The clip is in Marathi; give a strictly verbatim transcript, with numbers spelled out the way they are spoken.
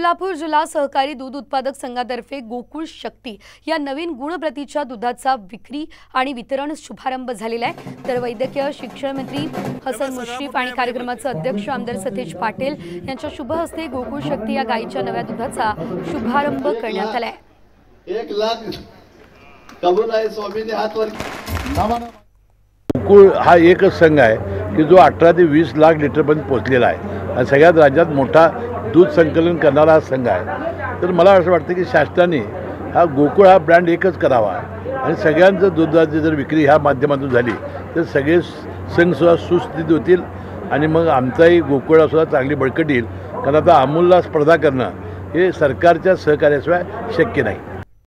सोलापूर जिल्हा सहकारी दूध उत्पादक संघातर्फे गोकुळ शक्ती या नवीन गुणप्रतीच्या दुधाचा विक्री आणि वितरण शुभारंभ झालेला आहे। तर वैद्यकीय शिक्षण मंत्री हसन मुश्रीफ आणि कार्यक्रमाचे अध्यक्ष आमदार सतेज पाटील यांच्या शुभ हस्ते गोकुळ शक्ती या गायीच्या नव्या दुधाचा शुभारंभ करण्यात आला आहे। एक लाख कबूल आहे स्वामींनी हात वर। गोकुळ हा एकच संघ आहे की जो अठरा ते वीस लाख लिटरपर्यंत पोहोचलेला आहे आणि सगळ्यात राज्यात मोठा दूध संकलन करणारा संघ आहे। तर मला असं वाटतं की शासनाने हा गोकुळ हा ब्रँड एकच करावा आणि सगळ्यांचं दुधाची जर विक्री ह्या माध्यमातून झाली तर सगळे संघसुद्धा सुस्थितीत होतील आणि मग आमचाही गोकुळासुद्धा चांगली बळकट येईल। कारण आता अमूलला स्पर्धा करणं हे सरकारच्या सहकार्याशिवाय शक्य नाही।